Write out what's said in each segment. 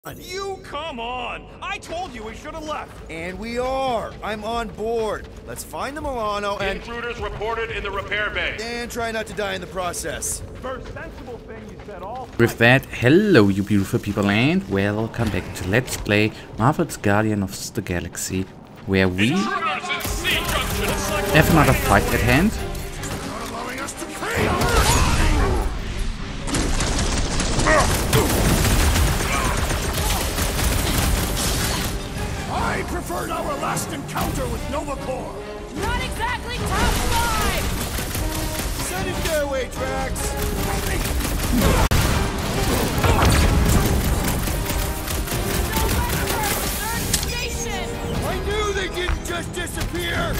You come on! I told you we should have left! And we are! I'm on board. Let's find the Milano and... Intruders reported in the repair bay. And try not to die in the process. First sensible thing you said all... With that, hello you beautiful people and welcome back to Let's Play Marvel's Guardians of the Galaxy, where we have another fight at hand. I preferred our last encounter with Nova Corps. Not exactly top 5! Send it their way, Drax! I knew they didn't just disappear!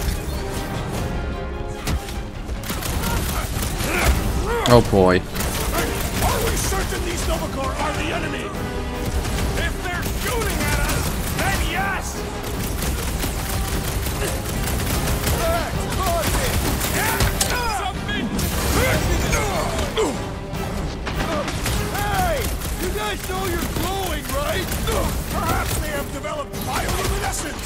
Oh boy. Are we certain these Nova Corps are the enemy? If they're shooting at us, then yes! Hey! You guys know you're glowing, right? Perhaps they have developed bioluminescence.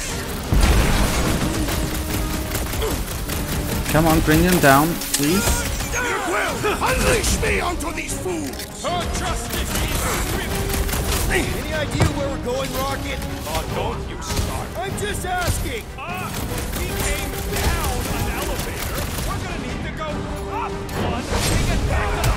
Come on, bring them down, please. Peter Quill, unleash me onto these fools! Her justice is swift! Any idea where we're going, Rocket? Oh, don't you start! I'm just asking! We came down an elevator. We're gonna need to go up one to get back to the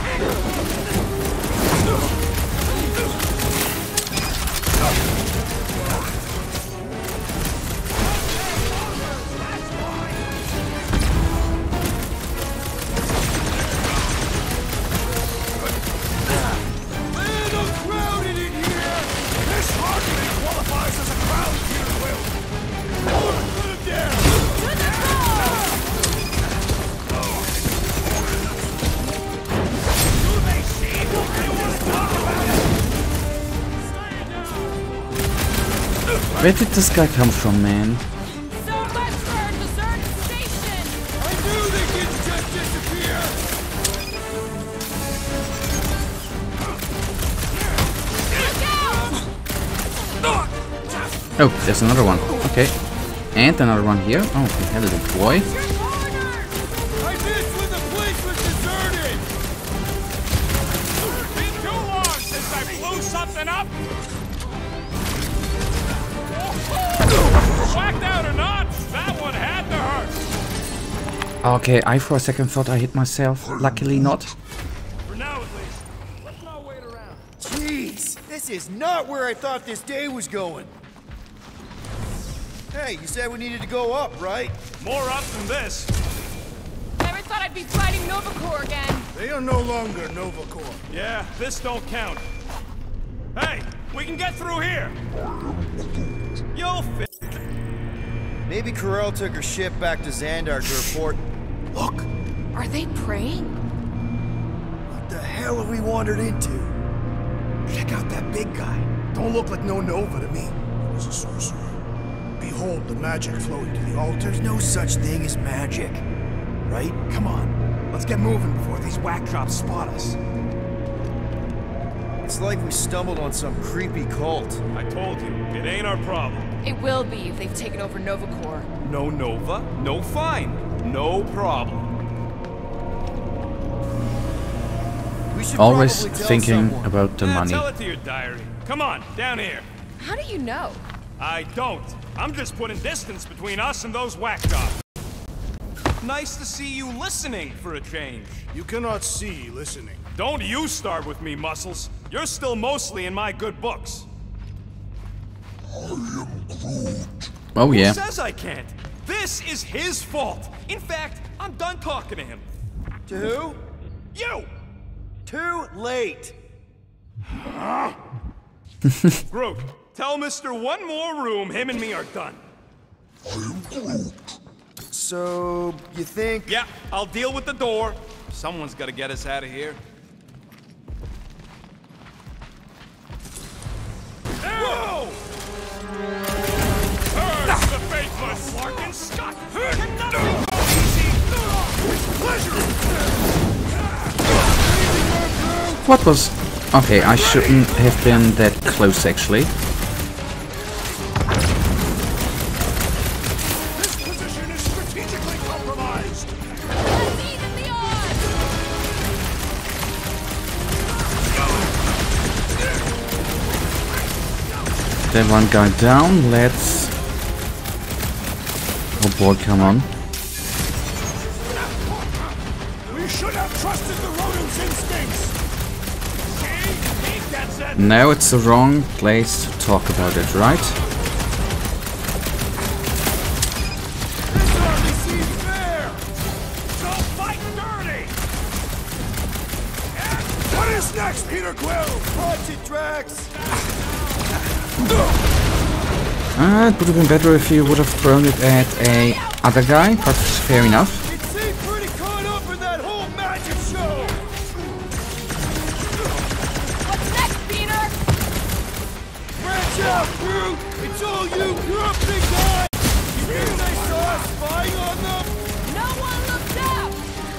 Where did this guy come from, man? So much for our deserted station! I knew they didn't just disappear! Look out! Oh, there's another one. Okay. And another one here. Oh, hello, boy. I missed when the place was deserted! Been too long since I blew something up! Whacked out or not, that one had to hurt! Okay, I for a second thought I hit myself. Luckily not. For now at least, let's not wait around. Jeez, this is not where I thought this day was going. Hey, you said we needed to go up, right? More up than this. Never thought I'd be fighting Nova Corps again. They are no longer Nova Corps. Yeah, this don't count. Hey, we can get through here! You'll fit. Maybe Corel took her ship back to Xandar to report. Look! Are they praying? What the hell have we wandered into? Check out that big guy. Don't look like no Nova to me. He was a sorcerer. Behold the magic flowing to the altar. There's no such thing as magic, right? Come on, let's get moving before these whack drops spot us. It's like we stumbled on some creepy cult. I told you, it ain't our problem. It will be if they've taken over Nova Corps. No Nova, no fine, no problem. We should Always probably tell thinking someone. about the money. Tell it to your diary. Come on, down here. How do you know? I don't. I'm just putting distance between us and those whack jobs. Nice to see you listening for a change. You cannot see listening. Don't you start with me, Muscles. You're still mostly in my good books. Oh yeah. Who says I can't? This is his fault. In fact, I'm done talking to him. To who? You! Too late. Groot, tell Mr. One more room him and me are done. So, you think... Yeah, I'll deal with the door. Someone's gotta get us out of here. Whoa! Curse the faithless! Larkin Scott! Can nothing go easy! With pleasure! What was Okay, I shouldn't have been that close actually. This position is strategically compromised. Let's even the odds! Then one guy down, let's... Oh boy, come on. We should have trusted the rodent's instincts. No, it's the wrong place to talk about it, right? This hardly seems fair. So fight dirty. What is next, Peter Quill? Watch it, Drax! It would have been better if you would have thrown it at a other guy, but fair enough. It seemed pretty caught up in that whole magic show! What's next, Peter? Branch out, Groot! It's all you! You're a big guy! You think they saw us spying on them? No one looked up!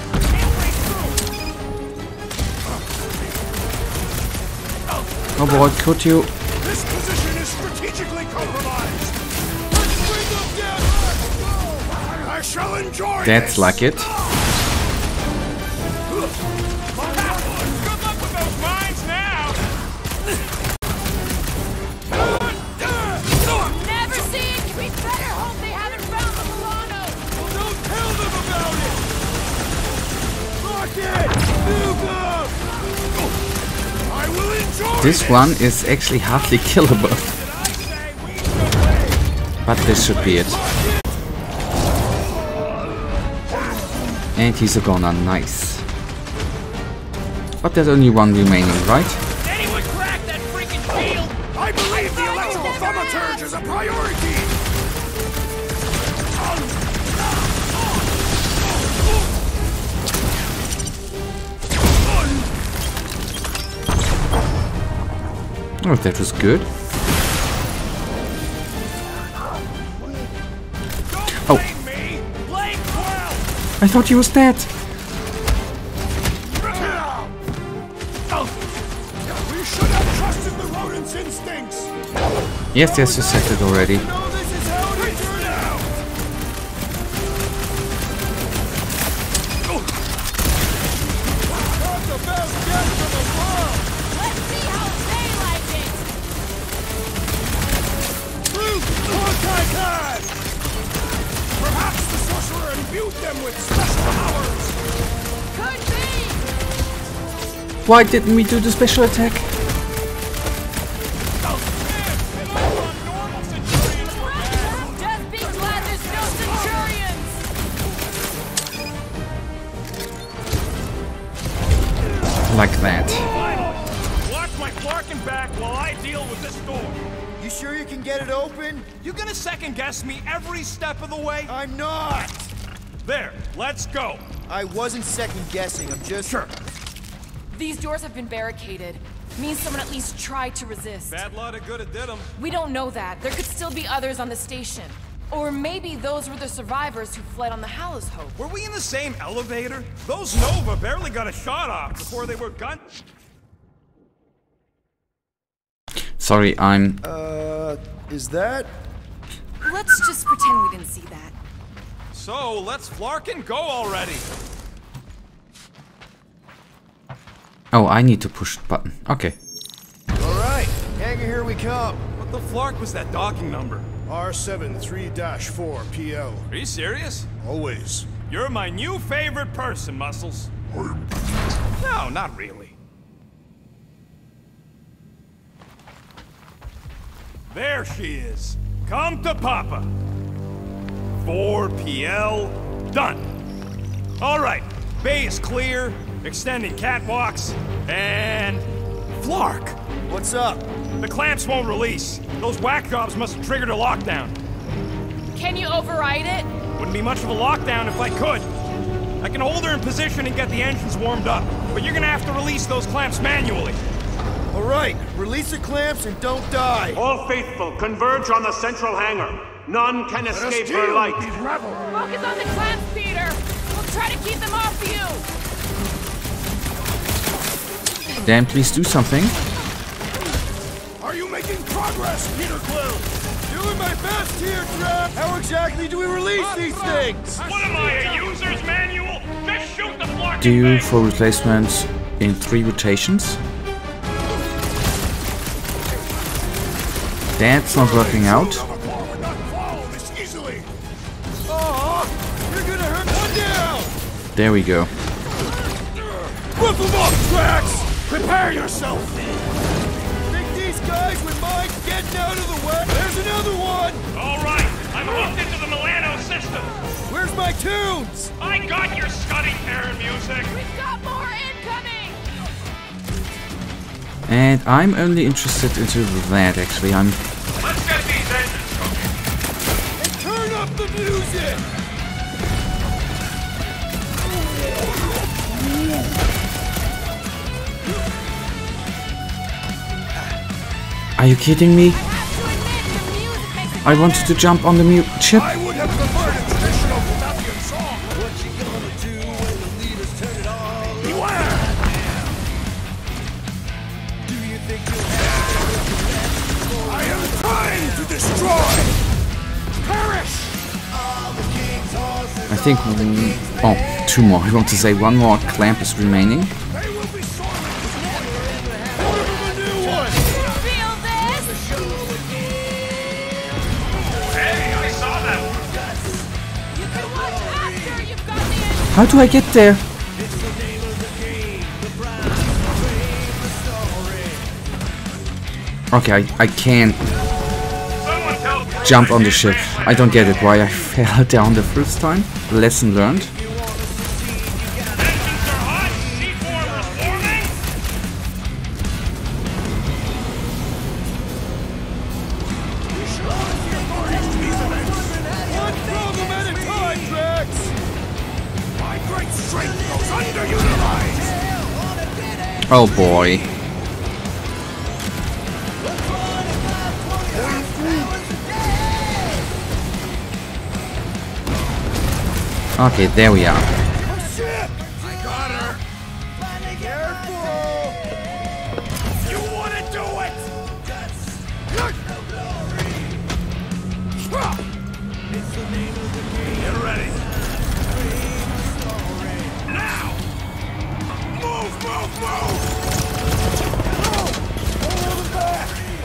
Oh boy, could you... This position is strategically compromised. Let's bring them down! I shall enjoy That's this. like it. Good luck with those mines now! Never seen! We better hope they haven't found the Milano! Well, don't tell them about it! Rocket! Move up! I will enjoy This one is actually hardly killable. But this should be it. And he's a goner, nice. But there's only one remaining, right? Anyone crack that freaking shield? I believe the electrical thaumaturge is a priority. Oh, that was good. Oh, Blame me! Blame Quill! I thought he was dead. We should have trusted the rodent's instincts. Yes, you said it already. No, this is how it turned out! Talk about death for the world! Let's see how they like it! Groot! Hawkeye time! Perhaps the sorcerer imbued them with special powers. Could be! Why didn't we do the special attack? Just be glad there's no Centurions! Like that. Watch my Clarkin back while I deal with this door. You sure you can get it open? You gonna second guess me every step of the way? I'm not! There, let's go. I wasn't second guessing, I'm just... Sure. These doors have been barricaded. Means someone at least tried to resist. Bad lot of good it did 'em. We don't know that. There could still be others on the station. Or maybe those were the survivors who fled on the Hallows Hope. Were we in the same elevator? Those Nova barely got a shot off before they were gunned. Sorry, I'm... is that? Let's just pretend we didn't see that. So, let's Flarkin go already. Oh, I need to push the button. Okay. Alright, hangar, here we come. What the Flark was that docking number? R73-4 PL. Are you serious? Always. You're my new favorite person, Muscles. No, not really. There she is. Come to Papa. 4 PL, done. All right, bay is clear, extending catwalks, and... Flark! What's up? The clamps won't release. Those whack jobs must have triggered a lockdown. Can you override it? Wouldn't be much of a lockdown if I could. I can hold her in position and get the engines warmed up, but you're gonna have to release those clamps manually. Alright, release the clamps and don't die. All faithful, converge on the central hangar. None can escape her light. These rebels. Focus on the clamps, Peter! We'll try to keep them off you! Dan, please do something. Are you making progress, Peter Quill? Doing my best here, Drax! How exactly do we release these things? What am I, a user's manual? Just shoot the blocking Do thing! for replacements in 3 rotations. That's not working out. Aw, you're gonna hurt one down! There we go. Whip them up, Drax! Prepare yourself! Think these guys would mind getting out of the way? There's another one! All right, I'm hooked into the Milano system. Where's my tunes? I got your Scuddy Karen music. We've got more incoming! And I'm only interested into that actually. Let's get these engines cooking. And turn up the music! Are you kidding me? I wanted to jump on the mute chip. I would have preferred a traditional Latvian song. What you gonna do when the leaders turn it on? Beware! Do you think you'll have I am trying to destroy! Perish! I think... Oh, 2 more. I want to say 1 more clamp is remaining. They will be sorry! Order them a new one! Feel this? Hey, I saw that one. You can watch after you've got the engine. How do I get there? Okay, I can Someone tell Groot jump I on the did ship. man. I don't get it why I fell down the first time. Lesson learned. Engines are hot. C4 forming. One problem at a time, Drax! My great strength goes underutilized! Oh boy. Okay, there we are. I got her! Careful! You wanna do it! Get ready! Now! Move, move, move! Hold them back!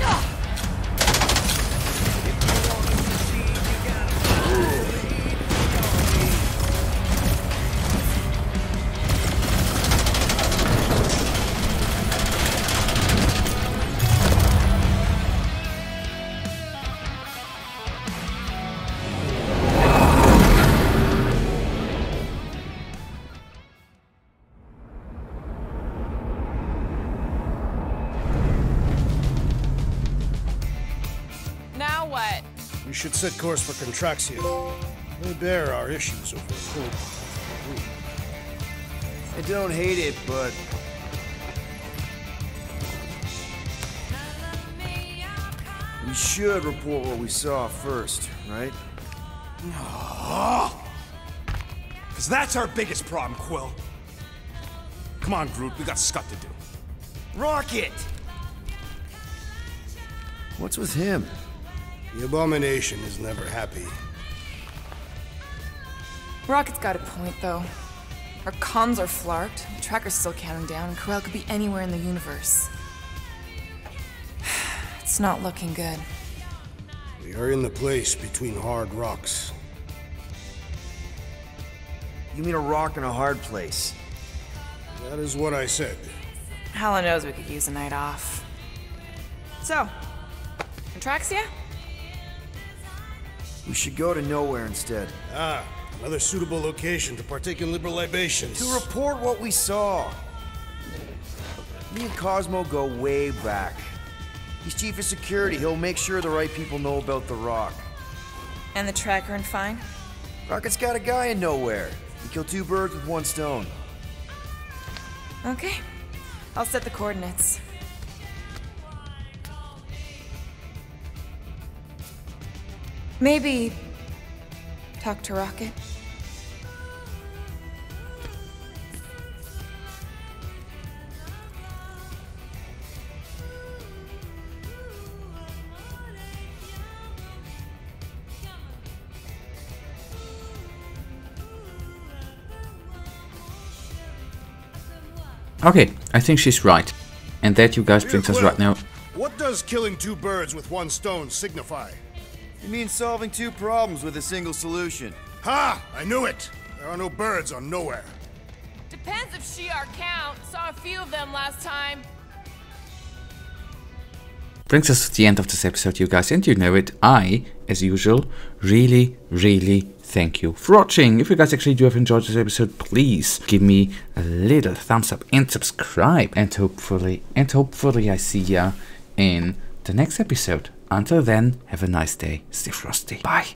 Now what? We should set course for Contraxia. They bear our issues over hope. I don't hate it, but we should report what we saw first, right? Because that's our biggest problem, Quill. Come on, Groot, we got scut to do. Rocket! What's with him? The Abomination is never happy. Rocket's got a point, though. Our comms are flarked, the tracker's still counting down, and Corel could be anywhere in the universe. It's not looking good. We are in the place between hard rocks. You mean a rock in a hard place? That is what I said. Hala knows we could use a night off. So, Contraxia? We should go to nowhere instead. Ah, another suitable location to partake in liberal libations. To report what we saw. Me and Cosmo go way back. He's chief of security. He'll make sure the right people know about the rock. And the tracker and fine? Rocket's got a guy in nowhere. He killed 2 birds with 1 stone. Okay. I'll set the coordinates. Maybe talk to Rocket. Okay, I think she's right. And that, you guys, brings us right now. What does killing 2 birds with 1 stone signify? It means solving 2 problems with a single solution. Ha! I knew it! There are no birds on nowhere. Depends if she our count. Saw a few of them last time. Brings us to the end of this episode, you guys, and you know it. I, as usual, really thank you for watching. If you guys actually do have enjoyed this episode, please give me a little thumbs up and subscribe. And hopefully I see ya in the next episode. Until then, have a nice day. Stay frosty. Bye.